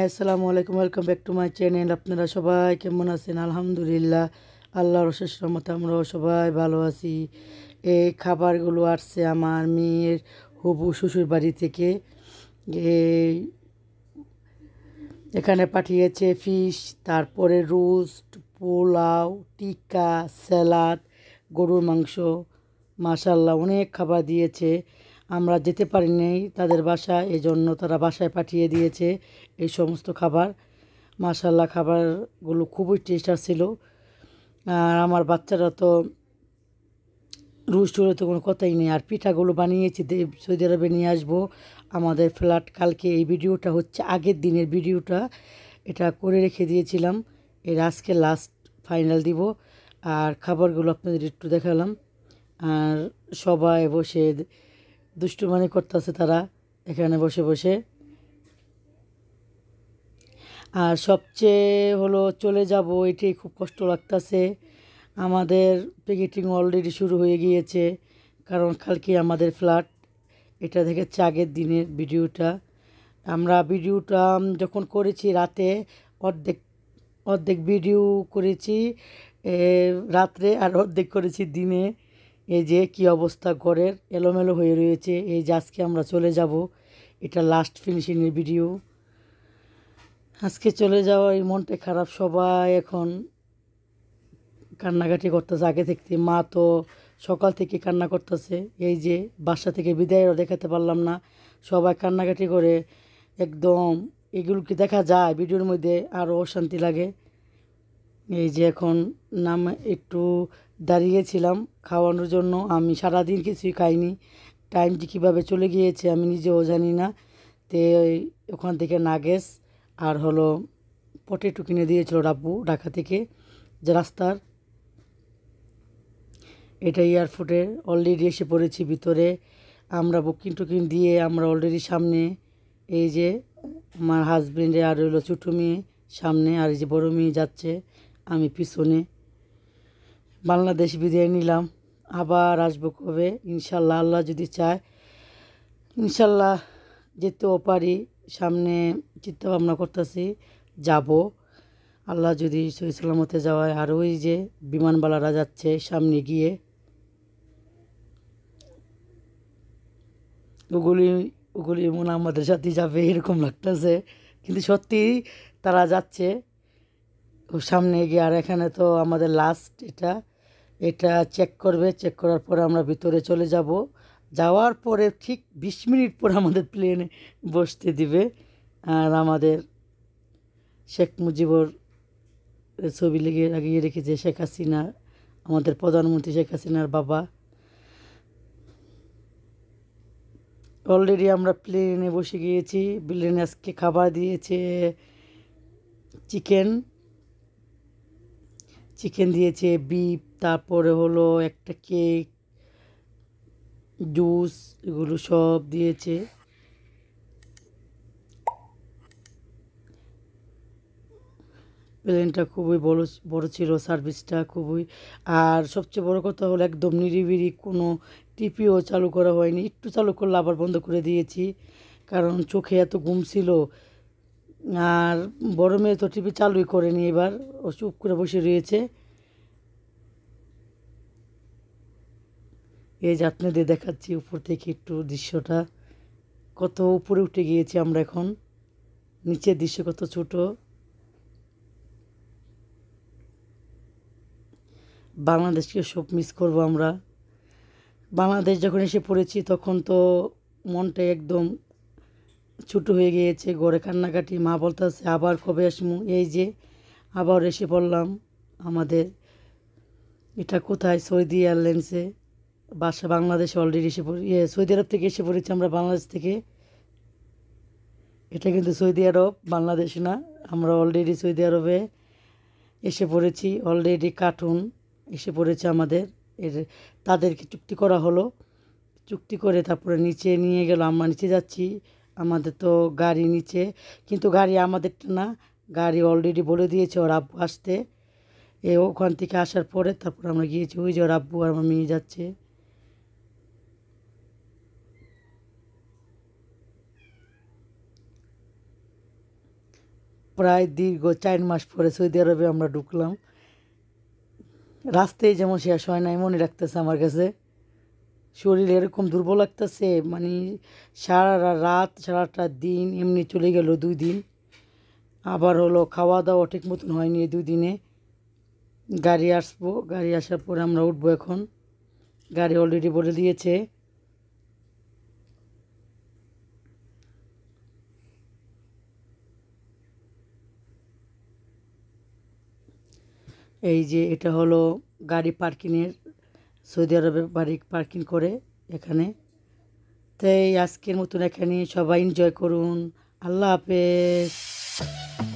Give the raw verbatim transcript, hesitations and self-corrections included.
আসসালামু আলাইকুম, welcome back to my channel. আপনারা সবাই কেমন আছেন? আলহামদুলিল্লাহ, আল্লাহর অশেষ রহমতে আমরাও সবাই ভালো আছি। এই খাবারগুলো আসছে আমার মেয়ের হবু শ্বশুর বাড়ি থেকে। এই এখানে পাঠিয়েছে ফিশ, তারপরে রোস্ট, পোলাও, টিক্কা, স্যালাড, গরুর মাংস। মাশাল্লাহ, অনেক খাবার দিয়েছে। আমরা যেতে পারিনি তাদের বাসায়, এজন্য তারা বাসায় পাঠিয়ে দিয়েছে এই সমস্ত খাবার। মাশাল্লাহ, খাবারগুলো খুবই টেস্ট ছিল। আর আমার বাচ্চারা তো রোস্ট হলে তো কোনো কথাই নেই। আর পিঠাগুলো বানিয়েছি, সৌদি আরবে নিয়ে আসবো আমাদের ফ্ল্যাট। কালকে এই ভিডিওটা হচ্ছে আগের দিনের ভিডিওটা, এটা করে রেখে দিয়েছিলাম। এর আজকে লাস্ট ফাইনাল দিব। আর খাবারগুলো আপনাদের একটু দেখালাম। আর সবাই বসে দুষ্টুমানি করতেছে তারা এখানে বসে বসে। আর সবচেয়ে হলো চলে যাব, এটাই খুব কষ্ট লাগতেছে। আমাদের প্যাকেটিং অলরেডি শুরু হয়ে গিয়েছে, কারণ কালকে আমাদের ফ্ল্যাট। এটা দেখেছে আগের দিনের ভিডিওটা। আমরা ভিডিওটা যখন করেছি রাতে, অর্ধেক অর্ধেক ভিডিও করেছি রাত্রে, আর অর্ধেক করেছি দিনে। এই যে কি অবস্থা ঘরের, এলোমেলো হয়ে রয়েছে। এই যে আজকে আমরা চলে যাব, এটা লাস্ট ফিনিশিংয়ের ভিডিও। আজকে চলে যাওয়া এই মনটা খারাপ, সবাই এখন কান্নাকাটি করতেছে আগে থেকে। মা তো সকাল থেকে কান্না করতেছে। এই যে বাসা থেকে বিদায়ও দেখাতে পারলাম না, সবাই কান্নাকাটি করে একদম। এগুলো কি দেখা যায় ভিডিওর মধ্যে, আরও অশান্তি লাগে। এই যে এখন নাম একটু দাঁড়িয়েছিলাম খাওয়ানোর জন্য। আমি সারাদিন কিছুই খাইনি, টাইম যে কীভাবে চলে গিয়েছে আমি নিজেও জানি না। তে ওখান থেকে নাগেস আর হলো পটেটো কিনে দিয়েছিল রাব্বু ঢাকা থেকে, যে রাস্তার। এটা এয়ারপোর্টে অলরেডি এসে পড়েছি ভিতরে। আমরা বুকিং টুকিং দিয়ে আমরা অলরেডি সামনে। এই যে আমার হাজব্যান্ডে আর হলো ছোটো মেয়ে সামনে, আর এই যে বড়ো মেয়ে যাচ্ছে, আমি পিছনে। বাংলাদেশ বিদায় নিলাম, আবার আসবো কবে ইনশাল্লাহ, আল্লাহ যদি চায়। ইনশাল্লাহ যেতেও পারি, সামনে চিন্তা ভাবনা করতেছি যাব, আল্লাহ যদি সহি সালামতে যাওয়ায়। আর ওই যে বিমানবালারা যাচ্ছে সামনে গিয়ে, ওগুলি ওগুলি মনে আমাদের সাথে যাবে এরকম লাগতেছে, কিন্তু সত্যি তারা যাচ্ছে ও সামনে গিয়ে। আর এখানে তো আমাদের লাস্ট এটা এটা চেক করবে, চেক করার পরে আমরা ভিতরে চলে যাব। যাওয়ার পরে ঠিক বিশ মিনিট পর আমাদের প্লেনে বসতে দিবে। আর আমাদের শেখ মুজিবর ছবি লেগে লাগিয়ে রেখেছে, শেখ হাসিনা, আমাদের প্রধানমন্ত্রী শেখ হাসিনার বাবা। অলরেডি আমরা প্লেনে বসে গিয়েছি। প্লেনে আজকে খাবার দিয়েছে চিকেন চিকেন দিয়েছে, বিফ, তারপরে হলো একটা কেক, জুস, এগুলো সব দিয়েছে। প্লেনটা খুবই বড় বড় ছিল, সার্ভিসটা খুবই। আর সবচেয়ে বড় কথা হলো একদম নিরিবিলি, কোনো টিভিও চালু করা হয়নি। একটু চালু করলে আবার বন্ধ করে দিয়েছি, কারণ চোখে এত ঘুম ছিল। আর বড় মেয়ে তো টিভি চালুই করেনি, এবার ও চুপ করে বসে রয়েছে। এই যে আপনাদের দেখাচ্ছি উপর থেকে একটু দৃশ্যটা, কত উপরে উঠে গিয়েছি আমরা এখন। নিচের দৃশ্য কত ছোট। বাংলাদেশকে সব মিস করব আমরা। বাংলাদেশ যখন এসে পড়েছি তখন তো মনটা একদম ছোটো হয়ে গিয়েছে, ঘরে কান্নাকাটি। মা বলতেছে আবার কবে আসবো। এই যে আবার এসে পড়লাম আমাদের, এটা কোথায়, সৌদি এয়ারলাইন্সে। বাসা বাংলাদেশে অলরেডি এসে পড়ে, ইয়ে সৌদি আরব থেকে এসে পড়েছি আমরা বাংলাদেশ থেকে। এটা কিন্তু সৌদি আরব, বাংলাদেশ না। আমরা অলরেডি সৌদি আরবে এসে পড়েছি। অলরেডি কার্টুন এসে পড়েছে আমাদের। এর তাদেরকে চুক্তি করা হলো, চুক্তি করে তারপরে নিচে নিয়ে গেল। আমরা নিচে যাচ্ছি, আমাদের তো গাড়ি নিচে, কিন্তু গাড়ি আমাদেরটা না, গাড়ি অলরেডি বলে দিয়েছে ওর আব্বু আসতে। এ ওখান থেকে আসার পরে তারপর আমরা গিয়েছি। ওই যে ওর আব্বু আর আমার মেয়ে যাচ্ছে। প্রায় দীর্ঘ চার মাস পরে সৌদি আরবে আমরা ঢুকলাম। রাস্তায় যেমন শেষ হয় না এমনই লাগতেছে আমার কাছে, শরীর এরকম দুর্বল লাগতেছে, মানে সারা রাত সারাটা দিন এমনি চলে গেল দুই দিন। আবার হলো খাওয়া দাওয়া ঠিক মতন হয়নি এই দুই দিনে। গাড়ি আসবো, গাড়ি আসার পরে আমরা উঠবো। এখন গাড়ি অলরেডি বলে দিয়েছে। এই যে এটা হলো গাড়ি পার্কিংয়ের, সৌদি আরবে বাড়ি পার্কিং করে এখানে। তাই আজকের মতন এখানে সবাই এনজয় করুন। আল্লাহ হাফেজ।